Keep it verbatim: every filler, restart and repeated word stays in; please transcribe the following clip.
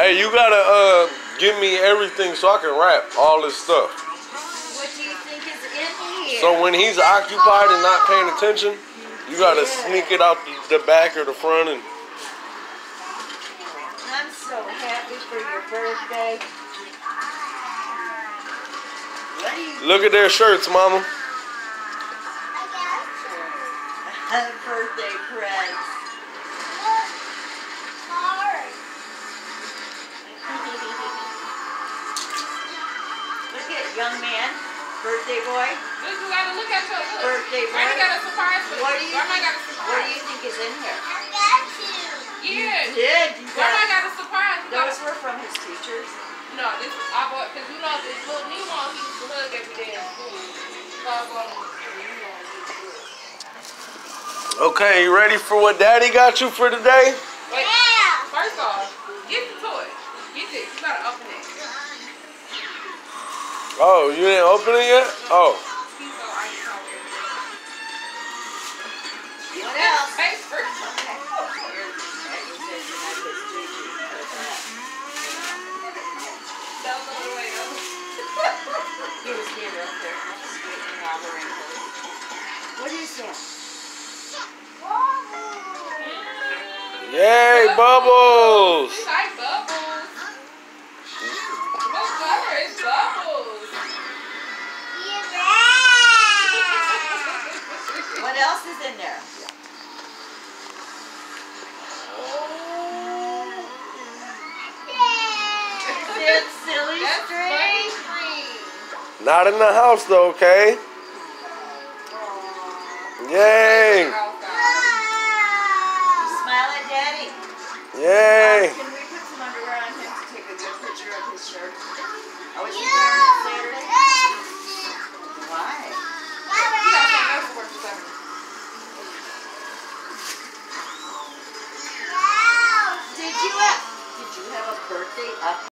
Hey, you gotta uh give me everything so I can wrap all this stuff. What do you think is in here? So when he's occupied and not paying attention, you gotta yeah. sneak it out the back or the front. And I'm so happy for your birthday. What do you look at their shirts, Mama. birthday present. Look at young man, birthday boy. Look, you gotta look at your look. Birthday boy. Granny got a surprise for you. What do you Grandma think? got a surprise. What do you think is in here? I got you. Yeah. You did. You Grandma got. got a surprise. You Those gotta- were from his teachers. No, this is I bought because you know this little Nemo he used to hug every day in school. So I bought him. Okay, you ready for what Daddy got you for today? Wait, Yeah. first off, get the toy. Get this. You gotta open it. Oh, you didn't open it yet? Oh. He's so ice cold everything. What else? Face first. Don't go away though. He was standing up there, straightening all the wrinkles. What is that? Yay, Bubbles! We like bubbles. What color is bubbles? What else is in there? Is it silly That's string? funny string. Not in the house though, okay? Yay! Smile at Daddy. Yay! Um, can we put some underwear on him to take a good picture of his shirt? Oh, is he wearing it Saturday? Why? He got something else to work with.